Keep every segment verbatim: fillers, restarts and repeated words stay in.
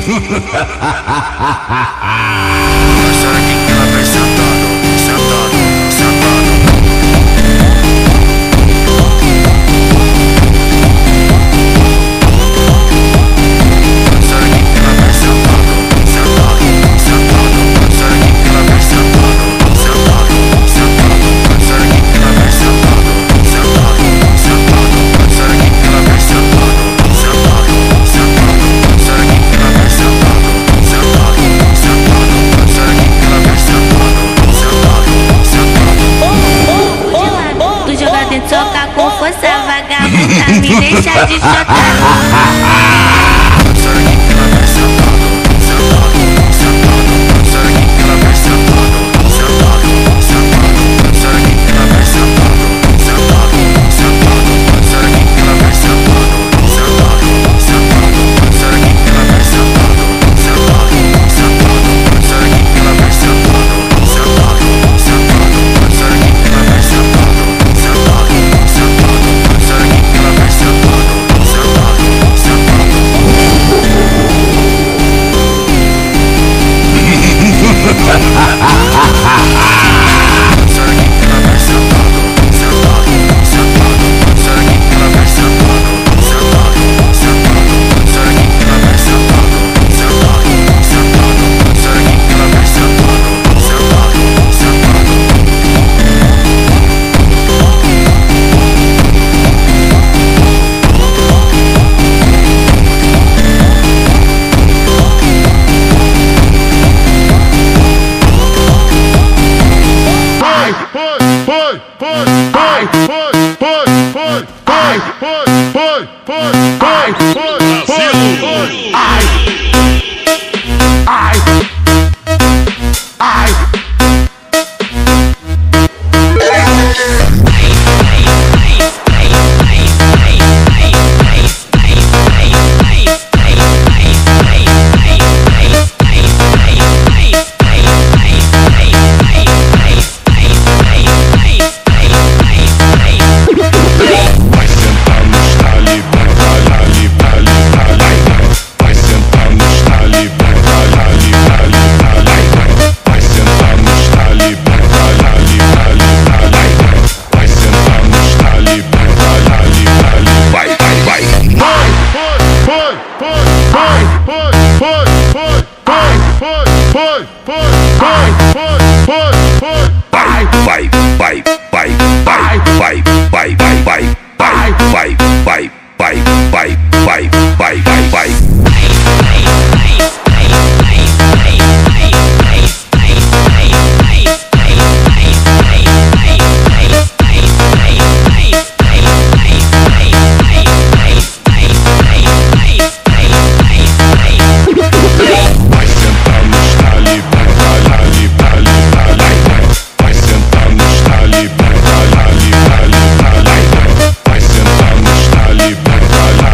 Será que ela vai sentando, sentando, sentando? Será que ela vai sentando, sentando, sentando? Será que ela vai sentando, sentando, sentando? Será que ela vai sentando, sentando, sentando? Será que ela vai sentando, sentando, sentando? Será que ela vai sentando, sentado, sentado? Será que ela vai sentado, sentado, sentado? Tu joga dentro, soca com força, vagabunda, me deixa de chotar. Será que ela vai sentado, sentado, sentado? Será que ela vai sentado, sentado, sentado? Será que ela vai sentado, sentado, sentado? Será que ela vai sentado, sentado, sentado? Será que ela vai sentado, sentado, sentado? Será que ela vai sentado, sentado, sentado? Será que ela vai sentado, sentado, sentado? Será que ela vai sentado, sentado, sentado? Será que ela vai sentado, sentado, sentado? Será que ela vai sentado, sentado, sentado? Será que ela vai sentado, sentado, sentado? Será que ela vai sentado, sentado, sentado? Vai sentar nos talibã,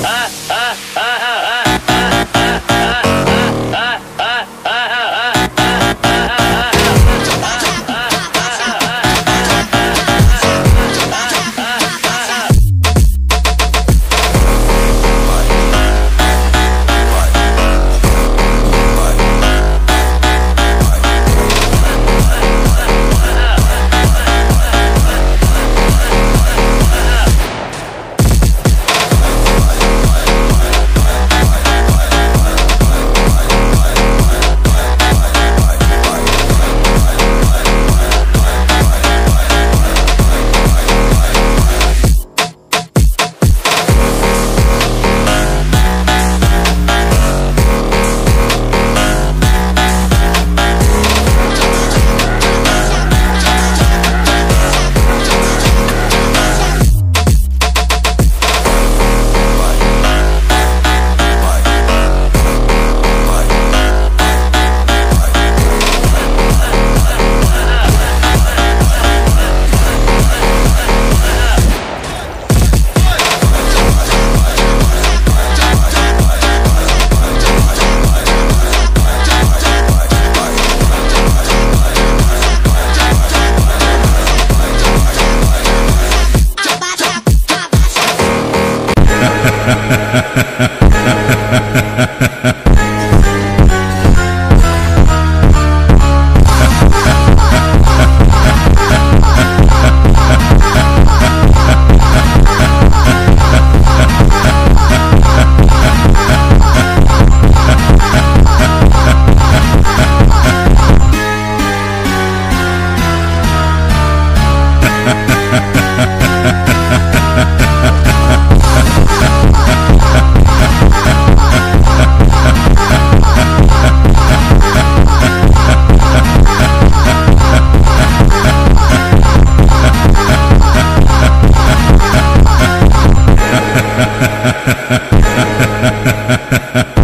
Ha ha ha ha ha ha.